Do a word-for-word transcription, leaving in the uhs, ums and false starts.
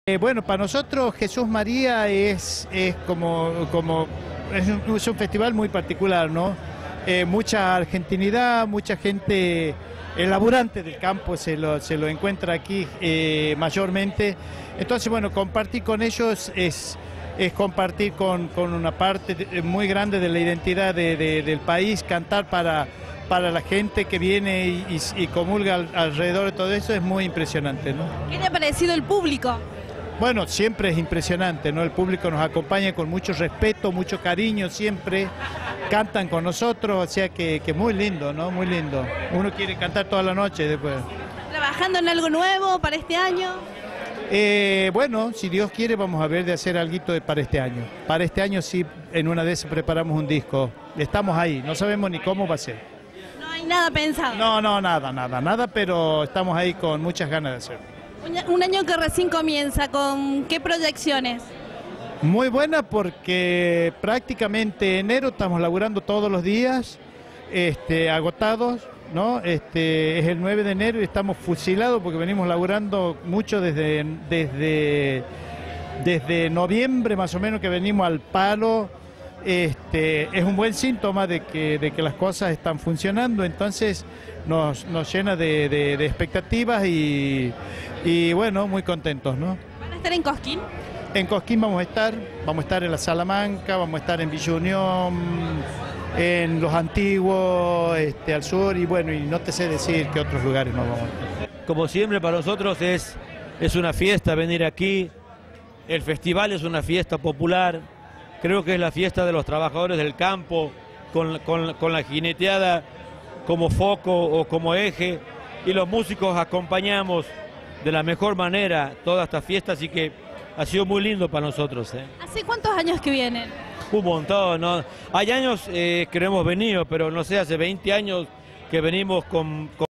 Eh, bueno, para nosotros Jesús María es, es como, como es un, es un festival muy particular, ¿no? Eh, mucha argentinidad, mucha gente, el laburante del campo se lo, se lo encuentra aquí eh, mayormente. Entonces, bueno, compartir con ellos es, es compartir con, con una parte de, muy grande de la identidad de, de, del país, cantar para, para la gente que viene y, y, y comulga al, alrededor de todo eso es muy impresionante, ¿no? ¿Qué le ha parecido el público? Bueno, siempre es impresionante, ¿no? El público nos acompaña con mucho respeto, mucho cariño, siempre cantan con nosotros, o sea que, que muy lindo, ¿no? Muy lindo. Uno quiere cantar toda la noche después. ¿Trabajando en algo nuevo para este año? Eh, bueno, si Dios quiere vamos a ver de hacer algo para este año. Para este año sí, en una de esas preparamos un disco. Estamos ahí, no sabemos ni cómo va a ser. No hay nada pensado. No, no, nada, nada, nada, pero estamos ahí con muchas ganas de hacerlo. Un año que recién comienza, ¿con qué proyecciones? Muy buena porque prácticamente enero estamos laburando todos los días, este, agotados, ¿no? Este, es el nueve de enero y estamos fusilados porque venimos laburando mucho desde, desde, desde noviembre más o menos que venimos al palo. Este, es un buen síntoma de que, de que las cosas están funcionando, entonces nos, nos llena de, de, de expectativas y, y bueno, muy contentos, ¿no? ¿Van a estar en Cosquín? En Cosquín vamos a estar, vamos a estar en la Salamanca, vamos a estar en Villa Unión, en Los Antiguos, este, al sur y bueno, y no te sé decir qué otros lugares nos vamos a estar. Como siempre para nosotros es, es una fiesta venir aquí, el festival es una fiesta popular. Creo que es la fiesta de los trabajadores del campo, con, con, con la jineteada como foco o como eje, y los músicos acompañamos de la mejor manera toda esta fiesta, así que ha sido muy lindo para nosotros, ¿eh? ¿Hace cuántos años que vienen? Un montón, ¿no? Hay años eh, que no hemos venido, pero no sé, hace veinte años que venimos con... con